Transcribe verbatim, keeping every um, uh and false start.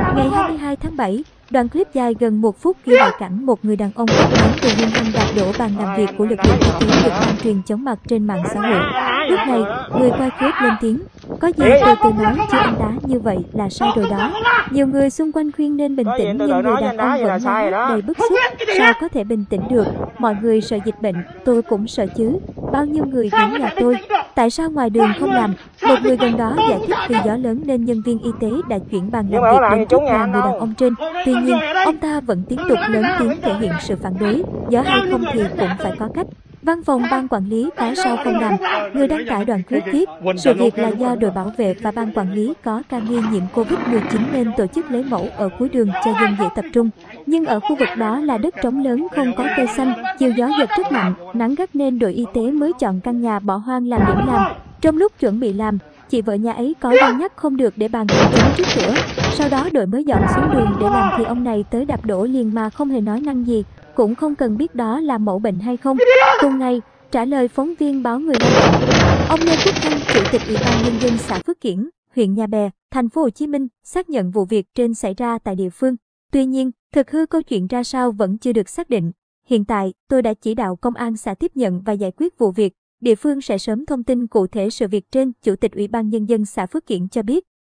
Ngày hai mươi hai tháng bảy, đoạn clip dài gần một phút ghi lại cảnh một người đàn ông tóc ngắn từ hung hăng đạp đổ bàn làm việc của lực lượng y tế được lan truyền chóng mặt trên mạng xã hội. Lúc này, người quay clip lên tiếng: "Có gì từ từ nói chứ anh đá như vậy là sai rồi đó." Nhiều người xung quanh khuyên nên bình tĩnh nhưng người đàn ông vẫn la hét đầy bức xúc: "Sao có thể bình tĩnh được, mọi người sợ dịch bệnh, tôi cũng sợ chứ. Bao nhiêu người đến nhà tôi, tại sao ngoài đường không làm?" Một người gần đó giải thích vì gió lớn nên nhân viên y tế đã chuyển bàn làm việc đến trước nhà người đàn ông trên. Tuy nhiên, ông ta vẫn tiếp tục lớn tiếng thể hiện sự phản đối, gió hay không thì cũng phải có cách. Văn phòng ban quản lý có sao không làm? Người đăng tải đoạn clip viết, sự việc là do đội bảo vệ và ban quản lý có ca nghi nhiễm Covid mười chín nên tổ chức lấy mẫu ở cuối đường cho dân dễ tập trung. Nhưng ở khu vực đó là đất trống lớn không có cây xanh, chiều gió giật rất mạnh, nắng gắt nên đội y tế mới chọn căn nhà bỏ hoang làm điểm làm. Trong lúc chuẩn bị làm, chị vợ nhà ấy có đang nhắc không được để bàn hàng trống trước cửa. Sau đó đội mới dọn xuống đường để làm thì ông này tới đạp đổ liền mà không hề nói năng gì, cũng không cần biết đó là mẫu bệnh hay không. Cùng ngày, trả lời phóng viên báo Người Lao động, ông Lê Quốc Thanh, Chủ tịch Ủy ban Nhân dân xã Phước Kiển, huyện Nhà Bè, thành phố Hồ Chí Minh, xác nhận vụ việc trên xảy ra tại địa phương. Tuy nhiên, thực hư câu chuyện ra sao vẫn chưa được xác định. Hiện tại, tôi đã chỉ đạo công an xã tiếp nhận và giải quyết vụ việc. Địa phương sẽ sớm thông tin cụ thể sự việc trên, Chủ tịch Ủy ban Nhân dân xã Phước Kiển cho biết.